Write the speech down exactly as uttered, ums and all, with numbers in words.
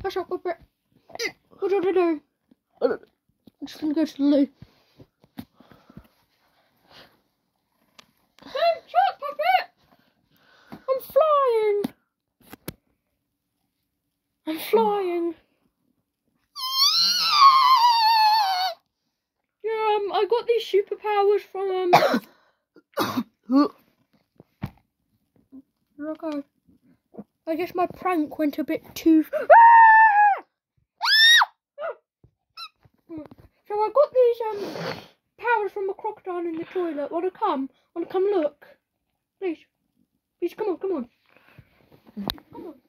Hush up, Puppet. What do you want to do? I'm just going to go to the loo. Don't shut, Puppet! I'm flying! I'm flying. Yeah, um, I got these superpowers from, um... Okay. I guess my prank went a bit too... So I got these, um, powers from a crocodile in the toilet. Wanna come? Wanna come look? Please. Please, come on, come on. Come on.